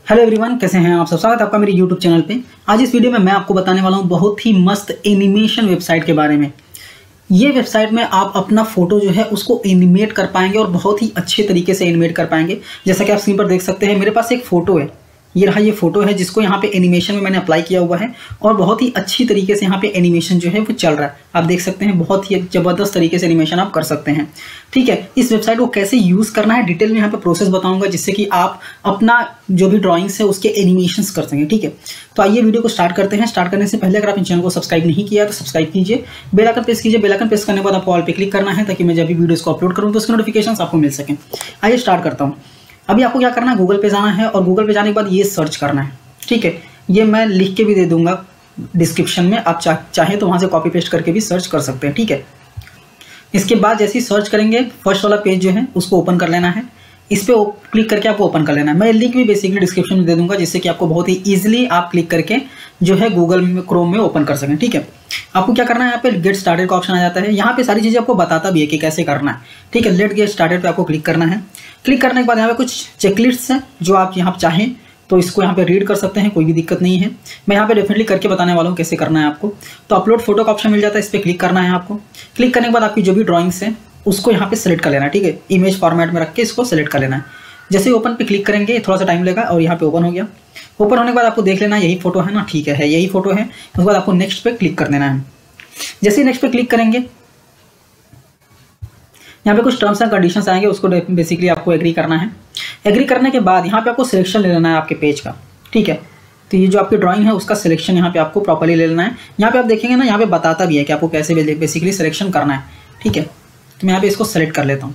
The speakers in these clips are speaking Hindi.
हेलो एवरीवन, कैसे हैं आप सब। स्वागत है आपका मेरे यूट्यूब चैनल पे। आज इस वीडियो में मैं आपको बताने वाला हूँ बहुत ही मस्त एनिमेशन वेबसाइट के बारे में। ये वेबसाइट में आप अपना फोटो जो है उसको एनिमेट कर पाएंगे और बहुत ही अच्छे तरीके से एनिमेट कर पाएंगे। जैसा कि आप स्क्रीन पर देख सकते हैं, मेरे पास एक फ़ोटो है। ये रहा, ये फोटो है जिसको यहाँ पे एनिमेशन में मैंने अप्लाई किया हुआ है और बहुत ही अच्छी तरीके से यहाँ पे एनिमेशन जो है वो चल रहा है। आप देख सकते हैं, बहुत ही ज़बरदस्त तरीके से एनिमेशन आप कर सकते हैं। ठीक है, इस वेबसाइट को कैसे यूज़ करना है डिटेल में यहाँ पे प्रोसेस बताऊंगा, जिससे कि आप अपना जो भी ड्राइंग्स है उसके एनिमेशंस कर सकें। ठीक है, तो आइए वीडियो को स्टार्ट करते हैं। स्टार्ट करने से पहले अगर आप इन चैनल को सब्सक्राइब नहीं किया तो सब्सक्राइब कीजिए, बेल आइकन प्रेस कीजिए। बेल आइकन प्रेस करने के बाद आपको ऑल पे क्लिक करना है ताकि मैं जब भी वीडियोस को अपलोड करूँ तो उसके नोटिफिकेशन आपको मिल सकें। आइए स्टार्ट करता हूँ। अभी आपको क्या करना है, गूगल पे जाना है और गूगल पे जाने के बाद ये सर्च करना है। ठीक है, ये मैं लिख के भी दे दूंगा डिस्क्रिप्शन में, आप चाहें तो वहाँ से कॉपी पेस्ट करके भी सर्च कर सकते हैं। ठीक है, इसके बाद जैसे ही सर्च करेंगे फर्स्ट वाला पेज जो है उसको ओपन कर लेना है। इस पर क्लिक करके आपको ओपन कर लेना है। मैं लिंक भी बेसिकली डिस्क्रिप्शन में दे दूंगा, जिससे कि आपको बहुत ही ईजिली आप क्लिक करके जो है गूगल में क्रोम में ओपन कर सकें। ठीक है, आपको क्या करना है, यहाँ पे गेट स्टार्टेड का ऑप्शन आ जाता है। यहाँ पे सारी चीज़ें आपको बताता भी है कि कैसे करना है। ठीक है, लेट गेट स्टार्टेड पे आपको क्लिक करना है। क्लिक करने के बाद यहाँ पे कुछ चेकलिस्ट्स हैं जो आप यहाँ चाहें तो इसको यहाँ पे रीड कर सकते हैं, कोई भी दिक्कत नहीं है। मैं यहाँ पे डेफिनेटली करके बताने वाला हूँ कैसे करना है आपको। तो अपलोड फोटो का ऑप्शन मिल जाता है, इस पर क्लिक करना है आपको। क्लिक करने के बाद आपकी जो भी ड्राइंग्स हैं उसको यहाँ पे सेलेक्ट कर लेना है। ठीक है, इमेज फॉर्मेट में रख के इसको सेलेक्ट कर लेना है। जैसे ही ओपन पे क्लिक करेंगे थोड़ा सा टाइम लगेगा और यहाँ पे ओपन हो गया। ओपन होने के बाद आपको देख लेना यही फोटो है ना, ठीक है यही फोटो है। उसके बाद आपको नेक्स्ट पे क्लिक कर देना है। जैसे ही नेक्स्ट पे क्लिक करेंगे यहाँ पे कुछ टर्म्स एंड कंडीशंस आएंगे, उसको बेसिकली आपको एग्री करना है। एग्री करने के बाद यहाँ पे आपको सिलेक्शन ले लेना है आपके पेज का। ठीक है, तो ये जो आपकी ड्राइंग है उसका सिलेक्शन यहाँ पे आपको प्रॉपर्ली ले लेना है। यहाँ पे आप देखेंगे ना, यहाँ पे बताता भी है कि आपको कैसे बेसिकली सिलेक्शन करना है। ठीक है, तो मैं यहाँ पे इसको सेलेक्ट कर लेता हूँ।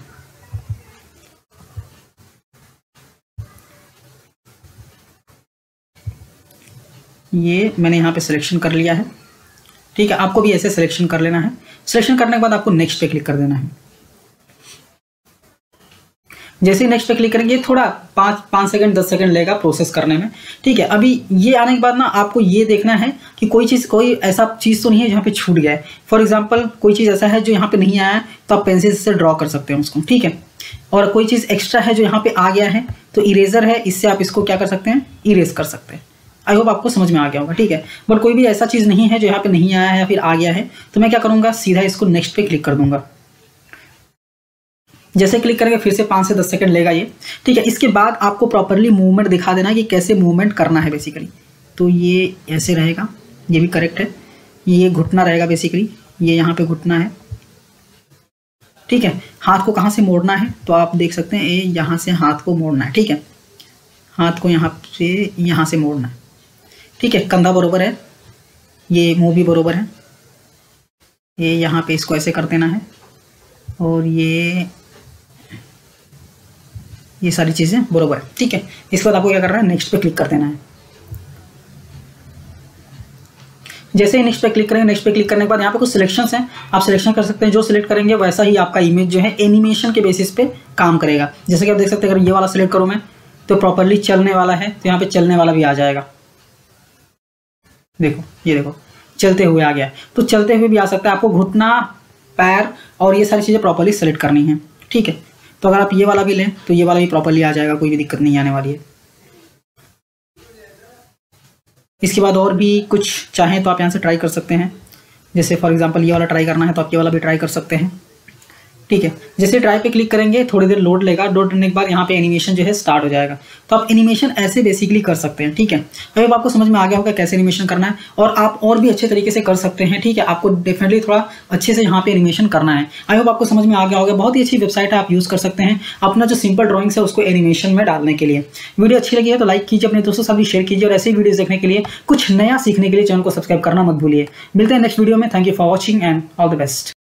ये मैंने यहाँ पे सिलेक्शन कर लिया है। ठीक है, आपको भी ऐसे सिलेक्शन कर लेना है। सिलेक्शन करने के बाद आपको नेक्स्ट पे क्लिक कर देना है। जैसे ही नेक्स्ट पे क्लिक करेंगे थोड़ा 5 सेकंड 10 सेकंड लगेगा प्रोसेस करने में। ठीक है, अभी ये आने के बाद ना आपको ये देखना है कि कोई ऐसा चीज़ तो नहीं है जहाँ पे छूट गया है। फॉर एग्जांपल कोई चीज़ ऐसा है जो यहाँ पे नहीं आया है तो आप पेंसिल से ड्रॉ कर सकते हैं उसको। ठीक है, और कोई चीज़ एक्स्ट्रा है जो यहाँ पे आ गया है तो इरेजर है, इससे आप इसको क्या कर सकते हैं, इरेज कर सकते हैं। आई होप आपको समझ में आ गया होगा। ठीक है, बट कोई भी ऐसा चीज़ नहीं है जो यहाँ पे नहीं आया है या फिर आ गया है तो मैं क्या करूँगा, सीधा इसको नेक्स्ट पे क्लिक कर दूंगा। जैसे क्लिक करेंगे फिर से 5 से 10 सेकंड लेगा ये। ठीक है, इसके बाद आपको प्रॉपरली मूवमेंट दिखा देना कि कैसे मूवमेंट करना है बेसिकली। तो ये ऐसे रहेगा, ये भी करेक्ट है। ये घुटना रहेगा बेसिकली, ये यहाँ पे घुटना है। ठीक है, हाथ को कहाँ से मोड़ना है तो आप देख सकते हैं, ये यहाँ से हाथ को मोड़ना है। ठीक है, हाथ को यहाँ से मोड़ना है। ठीक है, कंधा बरोबर है, ये मुँह भी बरोबर है। ये यहाँ पे इसको ऐसे कर देना है और ये सारी चीज़ें बरोबर है। ठीक है, इसके बाद आपको क्या करना है, नेक्स्ट पे क्लिक कर देना है। जैसे ही नेक्स्ट पे क्लिक करेंगे, नेक्स्ट पे क्लिक करने के बाद यहाँ पे कुछ सिलेक्शंस हैं, आप सिलेक्शन कर सकते हैं। जो सिलेक्ट करेंगे वैसा ही आपका इमेज जो है एनिमेशन के बेसिस पे काम करेगा। जैसे कि आप देख सकते हैं, अगर ये वाला सिलेक्ट करूँ मैं तो प्रॉपरली चलने वाला है, तो यहाँ पे चलने वाला भी आ जाएगा। देखो, ये देखो चलते हुए आ गया, तो चलते हुए भी आ सकता है। आपको घुटना, पैर और ये सारी चीज़ें प्रॉपरली सेलेक्ट करनी है। ठीक है, तो अगर आप ये वाला भी लें तो ये वाला भी प्रॉपरली आ जाएगा, कोई भी दिक्कत नहीं आने वाली है। इसके बाद और भी कुछ चाहें तो आप यहाँ से ट्राई कर सकते हैं। जैसे फॉर एग्जांपल ये वाला ट्राई करना है तो आप ये वाला भी ट्राई कर सकते हैं। ठीक है, जैसे ट्राई पे क्लिक करेंगे थोड़ी देर लोड लेगा, लोड करने के बाद यहाँ पे एनिमेशन जो है स्टार्ट हो जाएगा। तो आप एनिमेशन ऐसे बेसिकली कर सकते हैं। ठीक है, अब आपको समझ में आ गया होगा कैसे एनिमेशन करना है और आप और भी अच्छे तरीके से कर सकते हैं। ठीक है, आपको डेफिनेटली थोड़ा अच्छे से यहाँ पे एनिमेशन करना है। आई होप आपको समझ में आ गया होगा। बहुत ही अच्छी वेबसाइट है, आप यूज़ कर सकते हैं अपना जो सिंपल ड्राइंग्स है उसको एनिमेशन में डालने के लिए। वीडियो अच्छी लगी है तो लाइक कीजिए, अपने दोस्तों से भी शेयर कीजिए और ऐसे ही वीडियोस देखने के लिए, कुछ नया सीखने के लिए चैनल को सब्सक्राइब करना मत भूलिए। मिलते हैं नेक्स्ट वीडियो में। Thank you for watching and all the best.